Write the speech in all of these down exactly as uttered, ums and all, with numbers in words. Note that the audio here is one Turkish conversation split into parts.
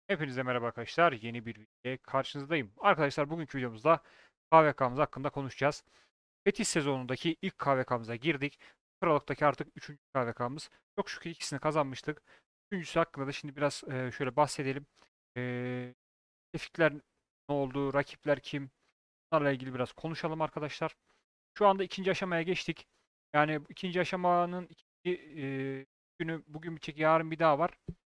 Hepinize merhaba arkadaşlar. Yeni bir videoya karşınızdayım. Arkadaşlar bugünkü videomuzda K V K'mız hakkında konuşacağız. Fetih sezonundaki ilk K V K'mıza girdik. Kralıktaki artık üçüncü K V K'mız. Çok şükür ikisini kazanmıştık. Üçüncüsü hakkında da şimdi biraz e, şöyle bahsedelim. E, Tefikler ne oldu? Rakipler kim? Bunlarla ilgili biraz konuşalım arkadaşlar. Şu anda ikinci aşamaya geçtik. Yani ikinci aşamanın ikinci e, günü bugün bitecek, yarın bir daha var.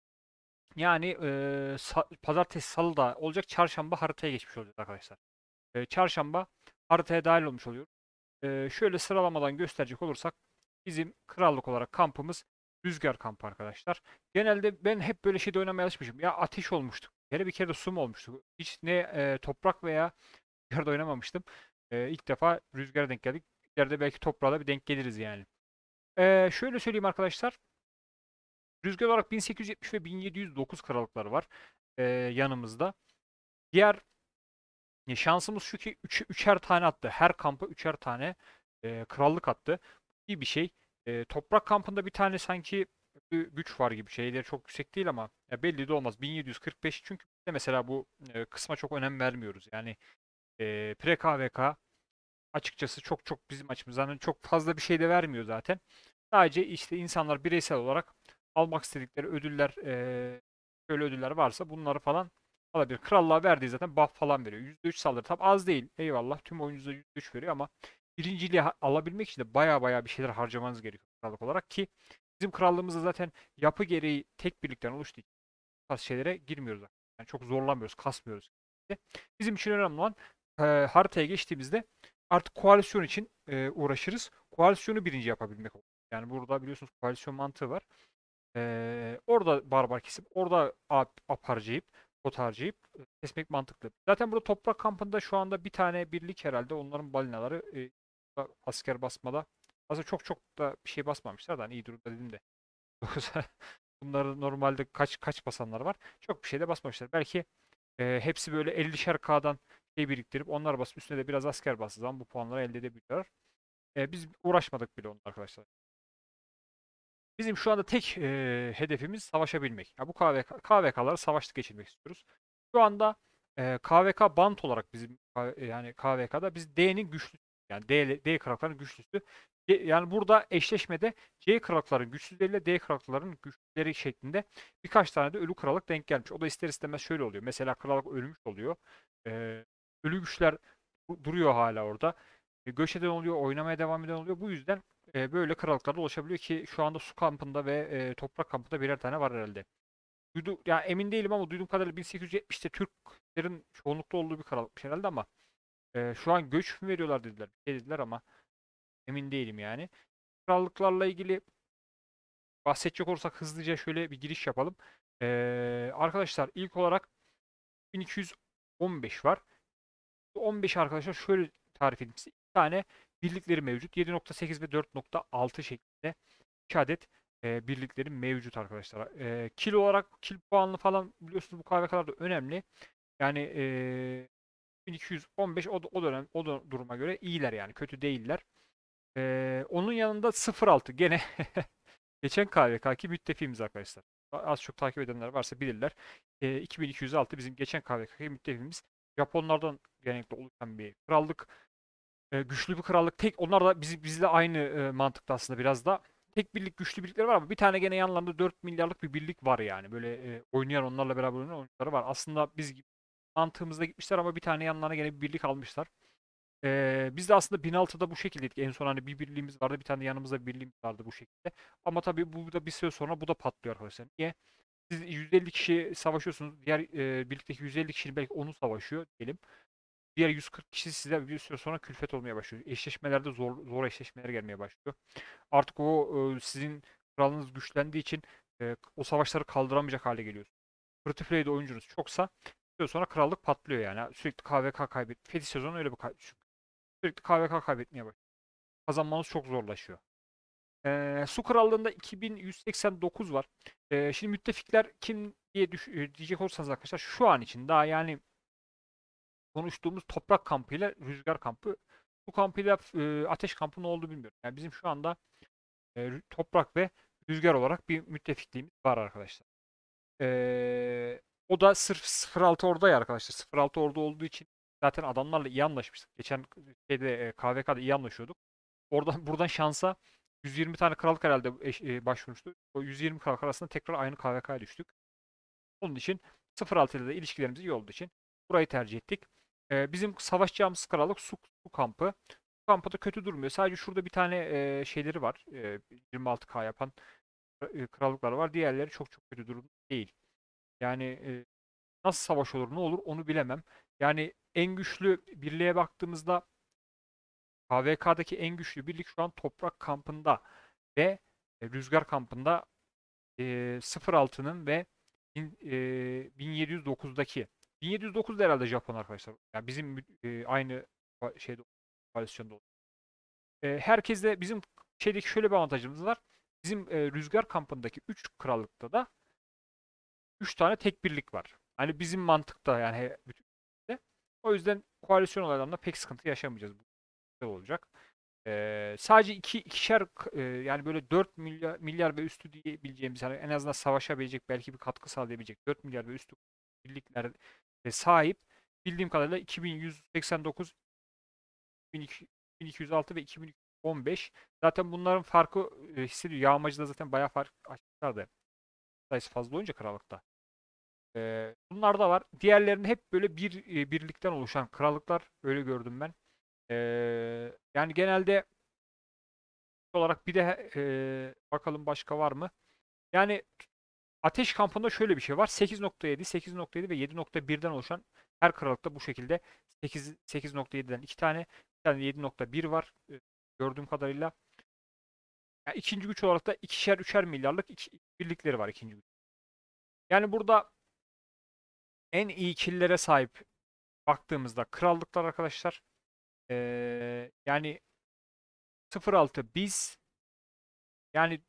Yani eee, sa- pazartesi, salı da olacak. Çarşamba haritaya geçmiş olacağız arkadaşlar. Eee, çarşamba haritaya dahil olmuş oluyoruz. Eee, şöyle sıralamadan gösterecek olursak bizim krallık olarak kampımız rüzgar kampı arkadaşlar. Genelde ben hep böyle şeyde oynamaya alışmışım. Ya ateş olmuştuk. Hele bir kere de su mu olmuştu? Hiç ne eee, toprak veya rüzgarda oynamamıştım. Eee ilk defa rüzgara denk geldik. İleride belki toprağa da bir denk geliriz yani. Eee, şöyle söyleyeyim arkadaşlar. Rüzgar olarak bin sekiz yüz yetmiş ve bin yedi yüz dokuz krallıkları var eee, yanımızda. Diğer ya şansımız şu ki üç, üçer tane attı. Her kampa üçer tane eee, krallık attı. İyi bir şey. Eee, toprak kampında bir tane sanki bir güç var gibi. Şeyleri çok yüksek değil ama ya belli de olmaz. bin yedi yüz kırk beş, çünkü biz de mesela bu eee, kısma çok önem vermiyoruz. Yani eee pre-K V K açıkçası çok çok bizim açımızdan hani çok fazla bir şey de vermiyor zaten. Sadece işte insanlar bireysel olarak almak istedikleri ödüller, eee şöyle ödüller varsa bunları falan alabilir. Krallığa verdiği zaten buff falan veriyor. yüzde üç saldırı tam az değil. Eyvallah. Tüm oyuncuda yüzde üç veriyor ama birinciliği ha- alabilmek için de baya baya bir şeyler harcamanız gerekiyor krallık olarak ki bizim krallığımızda zaten yapı gereği tek birlikten oluştuğu için bu tarz şeylere girmiyoruz. Yani çok zorlamıyoruz, kasmıyoruz. Bizim için önemli olan eee, haritaya geçtiğimizde artık koalisyon için eee, uğraşırız. Koalisyonu birinci yapabilmek olur. Yani burada biliyorsunuz koalisyon mantığı var. Eee, orada barbar kesip, orada ap, ap harcayıp, pot harcayıp e, kesmek mantıklı. Zaten burada toprak kampında şu anda bir tane birlik herhalde. Onların balinaları e, asker basmada. Aslında çok çok da bir şey basmamışlar da hani iyi durumda dedim de. Yoksa bunları normalde kaç kaç basanlar var. Çok bir şey de basmamışlar. Belki e, hepsi böyle ellişer K'dan şey biriktirip onlar basıp üstüne de biraz asker bastığı zaman bu puanları elde edebiliyorlar. E, biz uğraşmadık bile onunla arkadaşlar. Bizim şu anda tek e, hedefimiz savaşabilmek. Ya bu K V K, K V K'ları savaştık geçirmek istiyoruz. Şu anda e, K V K bant olarak bizim K- yani K V K'da biz D'nin güçlüsü. Yani D, D karaktların güçlüsü. C- yani burada eşleşmede C krallıkların güçsüzleriyle D krallıkların güçlüleri şeklinde birkaç tane de ölü krallık denk gelmiş. O da ister istemez şöyle oluyor. Mesela krallık ölmüş oluyor. E, Ölü güçler du- duruyor hala orada. E, göç eden oluyor, oynamaya devam eden oluyor. Bu yüzden e, böyle krallıklarda ulaşabiliyor ki şu anda su kampında ve e, toprak kampında birer tane var herhalde. Duydu, ya emin değilim ama duyduğum kadarıyla bin sekiz yüz yetmişte Türklerin çoğunlukta olduğu bir krallıkmış herhalde ama e, şu an göç mü veriyorlar dediler. Bir şey dediler ama emin değilim yani. Krallıklarla ilgili bahsedecek olursak hızlıca şöyle bir giriş yapalım. E, arkadaşlar ilk olarak bin iki yüz on beş var. Bu on beş arkadaşlar şöyle tarif edeyim size. İki tane birlikleri mevcut. yedi nokta sekiz ve dört nokta altı şeklinde iki adet e, birliklerin mevcut arkadaşlar. E, kil olarak kil puanlı falan biliyorsunuz bu K V K'larda önemli. Yani e, bin iki yüz on beş o, o dönem o dönem duruma göre iyiler yani kötü değiller. E, onun yanında sıfır altı gene geçen K V K'ki müttefiğimiz arkadaşlar. Az çok takip edenler varsa bilirler. E, iki bin iki yüz altı bizim geçen K V K'ki müttefiğimiz. Japonlardan genellikle oluşan bir krallık. E, güçlü bir krallık. Tek onlar da biz, bizle aynı e, mantıkta aslında biraz da. Tek birlik güçlü birlikleri var ama bir tane gene yanlarında dört milyarlık bir birlik var yani. Böyle e, oynayan onlarla beraber oynayan oyuncuları var. Aslında biz gibi mantığımızda gitmişler ama bir tane yanlarına gene bir birlik almışlar. E, biz de aslında bin altıda bu şekildeydik. En son hani bir birliğimiz vardı. Bir tane yanımızda bir birliğimiz vardı bu şekilde. Ama tabii bu da bir süre sonra bu da patlıyor arkadaşlar. Niye? Siz yüz elli kişi savaşıyorsunuz. Diğer e, birlikteki yüz elli kişi belki onu savaşıyor diyelim. Diğer yüz kırk kişi size bir süre sonra külfet olmaya başlıyor. Eşleşmelerde zor zor eşleşmeler gelmeye başlıyor. Artık o e, sizin kralınız güçlendiği için e, o savaşları kaldıramayacak hale geliyorsunuz. Free to play'de oyuncunuz çoksa bir süre sonra krallık patlıyor yani. Sürekli K V K kaybet. Fetih sezonu öyle bir kay- sürekli K V K kaybetmeye başlıyor. Kazanmanız çok zorlaşıyor. E, Su Krallığı'nda iki bin yüz seksen dokuz var. E, şimdi müttefikler kim diye düş- e, diyecek olursanız arkadaşlar şu an için daha yani konuştuğumuz toprak kampıyla rüzgar kampı. Bu kampıyla e, ateş kampı ne oldu bilmiyorum. Yani bizim şu anda e, toprak ve rüzgar olarak bir müttefikliğimiz var arkadaşlar. E, O da sırf sıfır altı orada ya arkadaşlar. sıfır altı orada olduğu için zaten adamlarla iyi anlaşmıştık. Geçen şeyde e, K V K'da iyi anlaşıyorduk. Oradan buradan şansa yüz yirmi tane krallık herhalde eş- e, başvurmuştu. O yüz yirmi krallık arasında tekrar aynı K V K'ya düştük. Onun için sıfır altı ile de ilişkilerimiz iyi olduğu için burayı tercih ettik. Ee, bizim savaşacağımız krallık su, su kampı. Su kampı da kötü durmuyor. Sadece şurada bir tane e, şeyleri var. E, yirmi altı K yapan e, krallıklar var. Diğerleri çok çok kötü durum değil. Yani e, nasıl savaş olur ne olur onu bilemem. Yani en güçlü birliğe baktığımızda K V K'daki en güçlü birlik şu an Toprak Kampı'nda ve e, Rüzgar Kampı'nda e, sıfır altının ve bin, e, bin yedi yüz dokuzdaki bin yedi yüz dokuzda herhalde Japon arkadaşlar. Yani bizim e, aynı fa- şeyde koalisyonda oldu. E, herkeste bizim şeydeki şöyle bir avantajımız var. Bizim e, Rüzgar Kampı'ndaki üç krallıkta da üç tane tek birlik var. Hani bizim mantıkta yani he- bütün o yüzden koalisyon olaylarında pek sıkıntı yaşamayacağız. Bu güzel olacak. Ee, sadece iki ikişer e, yani böyle dört milyar milyar ve üstü diyebileceğimiz hani en azından savaşabilecek belki bir katkı sağlayabilecek dört milyar ve üstü birliklere sahip bildiğim kadarıyla iki bin yüz seksen dokuz, bin iki yüz altı ve iki bin iki yüz on beş zaten bunların farkı e, hissediyor. Yağmacıda zaten bayağı fark açmışlardı. Sayısı fazla olunca krallıkta. Ee, bunlar da var. Diğerlerinin hep böyle bir e, birlikten oluşan krallıklar öyle gördüm ben. Ee, yani genelde olarak bir de e, bakalım başka var mı? Yani Ateş Kampı'nda şöyle bir şey var. sekiz nokta yedi, sekiz nokta yedi ve yedi nokta birden oluşan her krallıkta bu şekilde sekiz, sekiz nokta yediden iki tane, bir tane yedi nokta bir var e, gördüğüm kadarıyla. Yani ikinci güç olarak da ikişer üçer milyarlık iki, birlikleri var ikinci güç. Yani burada en iyi killere sahip baktığımızda krallıklar arkadaşlar. Ee, yani sıfır altı biz yani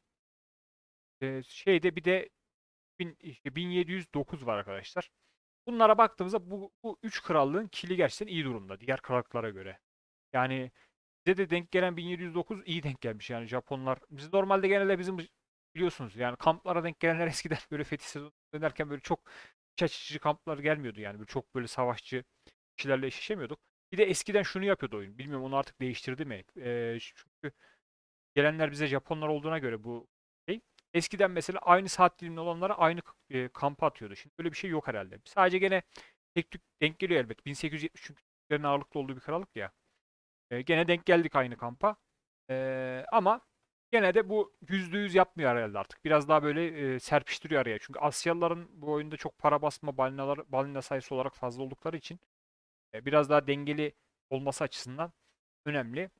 e, şeyde bir de bin, işte bin yedi yüz dokuz var arkadaşlar. Bunlara baktığımızda bu, bu üç krallığın kili gerçekten iyi durumda diğer krallıklara göre. Yani bize de denk gelen bin yedi yüz dokuz iyi denk gelmiş yani Japonlar. Biz normalde genelde bizim biliyorsunuz yani kamplara denk gelenler eskiden böyle fetih sezonu dönerken böyle çok iç açıcı kamplar gelmiyordu yani. Böyle çok böyle savaşçı kişilerle eşleşemiyorduk. Bir de eskiden şunu yapıyordu oyun. Bilmiyorum onu artık değiştirdi mi? Ee, çünkü gelenler bize Japonlar olduğuna göre bu şey. Eskiden mesela aynı saat dilimli olanlara aynı e, kampa atıyordu. Şimdi öyle bir şey yok herhalde. Sadece gene tek tük denk geliyor elbet. bin sekiz yüz yetmiş çünkü Türklerin ağırlıklı olduğu bir krallık ya. E, gene denk geldik aynı kampa. E, ama gene de bu yüzde yüz yapmıyor herhalde artık. Biraz daha böyle e, serpiştiriyor araya. Çünkü Asyalıların bu oyunda çok para basma balinalar, balina sayısı olarak fazla oldukları için e, biraz daha dengeli olması açısından önemli.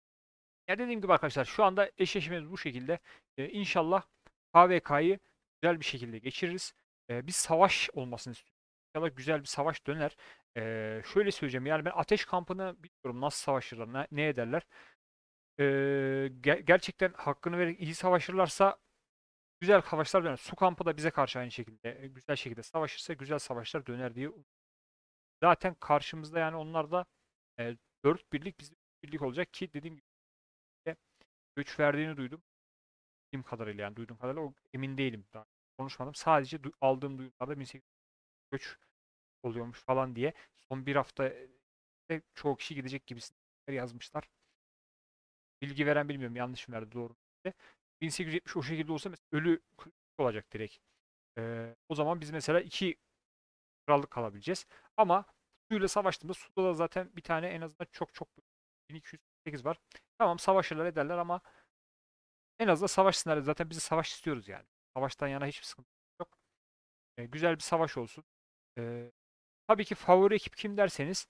Ya dediğim gibi arkadaşlar şu anda eşleşmemiz bu şekilde. Ee, inşallah K V K'yı güzel bir şekilde geçiririz. Ee, biz savaş olmasını istiyoruz. İnşallah güzel bir savaş döner. Ee, şöyle söyleyeceğim yani ben ateş kampını bilmiyorum nasıl savaşırlar, ne, ne ederler. Ee, ge- gerçekten hakkını vererek iyi savaşırlarsa güzel savaşlar döner. Su kampı da bize karşı aynı şekilde e, güzel şekilde savaşırsa güzel savaşlar döner diye. Zaten karşımızda yani onlar da e, dört birlik bizim birlik olacak ki dediğim gibi göç verdiğini duydum. Bildiğim kadarıyla yani duyduğum kadarıyla o emin değilim. Daha konuşmadım. Sadece du- aldığım duyumlarda bin sekiz yüz göç oluyormuş falan diye. Son bir hafta e, çoğu kişi gidecek gibisinden yazmışlar. Bilgi veren bilmiyorum yanlış mı verdi doğru mu? bin sekiz yüz yetmiş o şekilde olsa mesela ölü olacak direkt. Ee, o zaman biz mesela iki krallık kalabileceğiz. Ama suyla savaştığımda suda da zaten bir tane en azından çok çok bin iki yüz sekiz var. Tamam savaşırlar ederler ama en azından savaşsınlar. Zaten biz savaş istiyoruz yani. Savaştan yana hiçbir sıkıntı yok. E, güzel bir savaş olsun. E, tabii ki favori ekip kim derseniz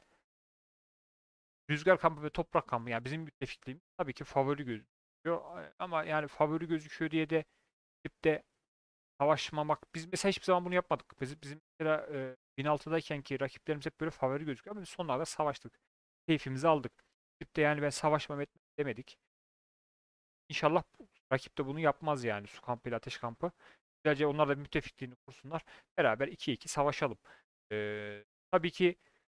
Rüzgar Kampı ve Toprak Kampı yani bizim müttefikliğimiz tabii ki favori gözüküyor. E, Ama yani favori gözüküyor diye de gidip de savaşmamak. Biz mesela hiçbir zaman bunu yapmadık. Biz, bizim mesela e, bin altıdayken ki rakiplerimiz hep böyle favori gözüküyor ama biz sonlarda savaştık. Keyfimizi aldık. Gidip de yani ben savaşmam etmem demedik. İnşallah rakip de bunu yapmaz yani su kampı ile ateş kampı. Güzelce onlar da müttefikliğini kursunlar. Beraber iki iki savaşalım. Ee, tabii ki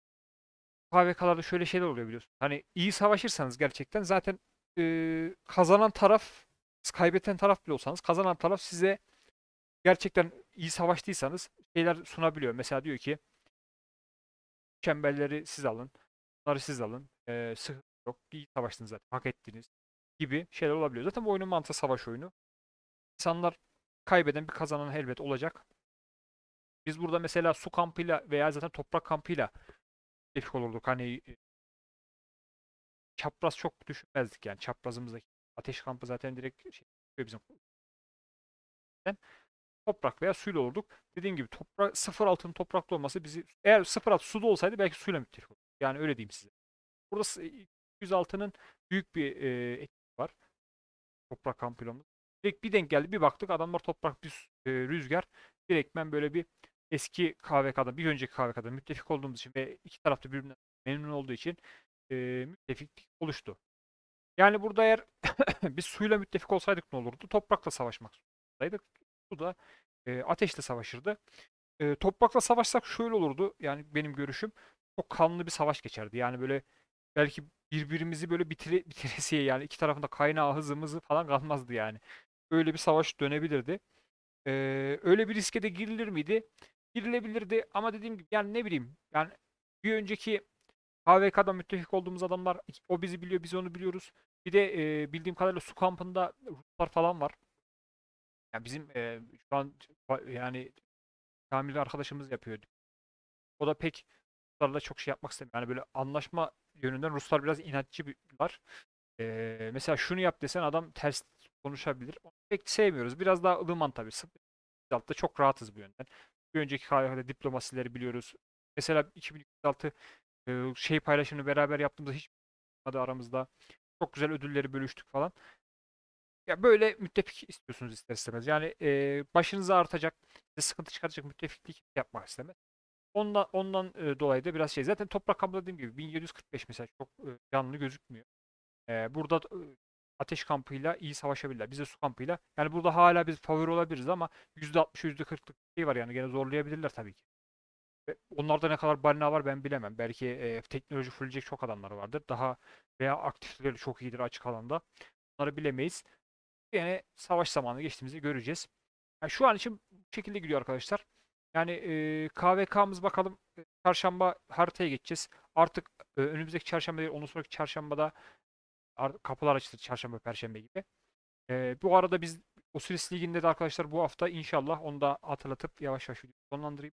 K V K'larda şöyle şeyler oluyor biliyorsun. Hani iyi savaşırsanız gerçekten zaten e, kazanan taraf, kaybeden taraf bile olsanız kazanan taraf size gerçekten iyi savaştıysanız şeyler sunabiliyor. Mesela diyor ki çemberleri siz alın, bunları siz alın. Ee, sıkıntı yok. İyi savaştınız zaten. Hak ettiniz gibi şeyler olabiliyor. Zaten bu oyunun mantığı savaş oyunu. İnsanlar kaybeden bir kazanan elbet olacak. Biz burada mesela su kampıyla veya zaten toprak kampıyla tepki olurduk. Hani e, çapraz çok düşünmezdik yani. Çaprazımızdaki ateş kampı zaten direkt şey bizim toprak veya suyla olurduk. Dediğim gibi toprak sıfır altının toprakta olması bizi eğer sıfır altı suda olsaydı belki suyla müttefik olurduk. Yani öyle diyeyim size. Burada s- yüz altının büyük bir e, etkisi var. Toprak kampıyla. Direkt bir denk geldi. Bir baktık adamlar toprak bir e, rüzgar. Direktmen böyle bir eski K V K'da bir önceki K V K'da müttefik olduğumuz için ve iki tarafta birbirinden memnun olduğu için e, müttefiklik oluştu. Yani burada eğer biz suyla müttefik olsaydık ne olurdu? Toprakla savaşmak zorundaydık. Su da e, ateşle savaşırdı. E, toprakla savaşsak şöyle olurdu. Yani benim görüşüm çok kanlı bir savaş geçerdi. Yani böyle belki birbirimizi böyle bitire, bitiresiye yani iki tarafında kaynağı hızımızı falan kalmazdı yani. Öyle bir savaş dönebilirdi. E, öyle bir riske de girilir miydi? Girilebilirdi ama dediğim gibi yani ne bileyim yani bir önceki K V K'da müttefik olduğumuz adamlar o bizi biliyor biz onu biliyoruz. Bir de e, bildiğim kadarıyla su kampında Ruslar falan var. Yani bizim e, şu an yani Kamil arkadaşımız yapıyor. O da pek Ruslarla çok şey yapmak istemiyor. Yani böyle anlaşma yönünden Ruslar biraz inatçılar. Ee, mesela şunu yap desen adam ters konuşabilir. Onu pek sevmiyoruz. Biraz daha ılıman tabii. Altta çok rahatız bu yönden. Bir önceki K V K'da diplomasileri biliyoruz. Mesela iki bin yirmi altı e, şey paylaşımını beraber yaptığımızda hiç adı aramızda. Çok güzel ödülleri bölüştük falan. Ya böyle müttefik istiyorsunuz ister istemez. Yani e, başınıza artacak, size sıkıntı çıkartacak müttefiklik yapmak istemez. Ondan ondan e, dolayı da biraz şey. Zaten toprak kampı dediğim gibi bin yedi yüz kırk beş mesela çok e, canlı gözükmüyor. E, burada e, ateş kampıyla iyi savaşabilirler. Biz de su kampıyla. Yani burada hala biz favori olabiliriz ama yüzde altmış yüzde kırklık bir şey var yani gene zorlayabilirler tabii ki. Ve onlarda ne kadar balina var ben bilemem. Belki e, teknoloji fullleyecek çok adamlar vardır. Daha veya aktifleri çok iyidir açık alanda. Bunları bilemeyiz. Yani savaş zamanı geçtiğimizi göreceğiz. Yani şu an için bu şekilde gidiyor arkadaşlar. Yani e, K V K'mız bakalım e, çarşamba haritaya geçeceğiz. Artık e, önümüzdeki çarşamba değil, ondan sonraki çarşambada ar- kapılar açılır çarşamba, perşembe gibi. E, bu arada biz Osiris Ligi'nde de arkadaşlar bu hafta inşallah onu da hatırlatıp yavaş yavaş sonlandırayım.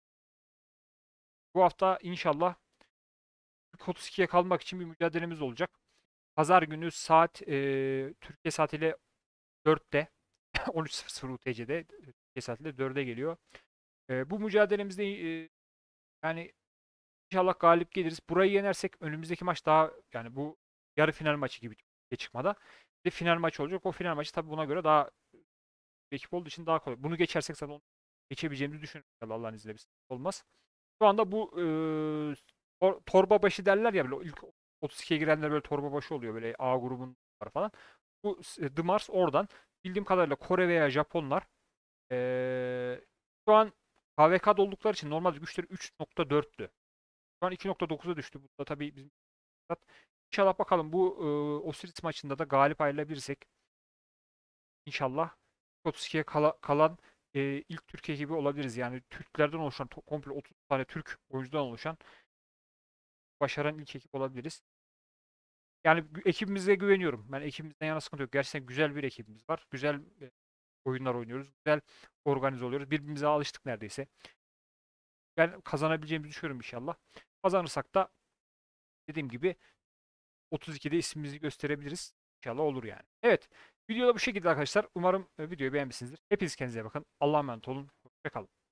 Bu hafta inşallah otuz ikiye kalmak için bir mücadelemiz olacak. Pazar günü saat e, Türkiye saatiyle dörtte on üç sıfır sıfır U T C'de Türkiye saatiyle dörde geliyor. E, bu mücadelemizde e, yani İnşallah galip geliriz. Burayı yenersek önümüzdeki maç daha yani bu yarı final maçı gibi Türkiye çıkmada. Bir final maçı olacak. O final maçı tabii buna göre daha bir ekip olduğu için daha kolay. Bunu geçersek zaten onu geçebileceğimizi düşünüyorum. İnşallah Allah'ın izniyle bir sıkıntı olmaz. Şu anda bu e, tor- torba başı derler ya böyle ilk otuz ikiye girenler böyle torba başı oluyor böyle A grubun var falan. Bu e, The Mars oradan bildiğim kadarıyla Kore veya Japonlar e, şu an K V K'da oldukları için normalde güçleri üç nokta dörttü. Şu an iki nokta dokuza düştü. Bu da tabii bizim İnşallah bakalım bu e, Osiris maçında da galip ayrılabilirsek inşallah otuz ikiye kala- kalan e, ilk Türkiye gibi olabiliriz. Yani Türklerden oluşan to- komple otuz tane Türk oyuncudan oluşan başaran ilk ekip olabiliriz. Yani gü- ekibimize güveniyorum. Ben ekibimizden yana sıkıntı yok. Gerçekten güzel bir ekibimiz var. Güzel e, oyunlar oynuyoruz. Güzel organize oluyoruz. Birbirimize alıştık neredeyse. Ben kazanabileceğimizi düşünüyorum inşallah. Kazanırsak da dediğim gibi otuz ikide ismimizi gösterebiliriz. İnşallah olur yani. Evet. Video da bu şekilde arkadaşlar. Umarım e, videoyu beğenmişsinizdir. Hepiniz kendinize iyi bakın. Allah'a emanet olun. Hoşçakalın.